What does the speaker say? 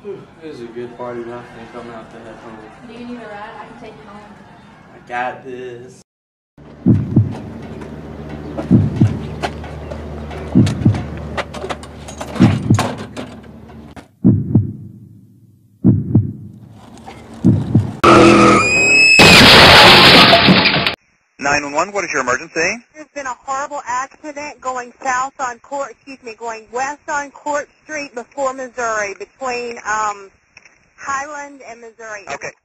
This is a good party, but I think I'm out to head home. Do you need a ride? I can take you home. I got this. What is your emergency? There's been a horrible accident going going west on Court Street before Missouri, between Highland and Missouri. Okay.